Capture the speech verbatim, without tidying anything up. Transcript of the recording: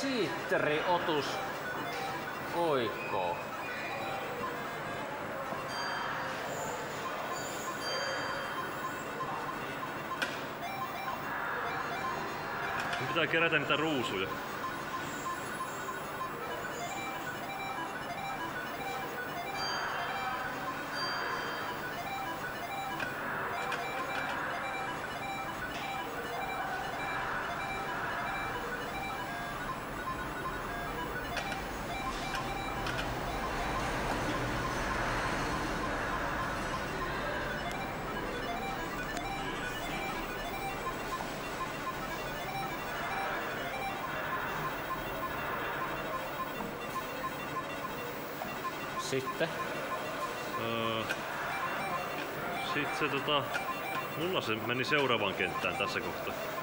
Siitteri otus oikoo. Pitää kerätä niitä ruusuja. Sitten? Öö, Sitten se tota... Mulla se meni seuraavaan kenttään tässä kohtaa.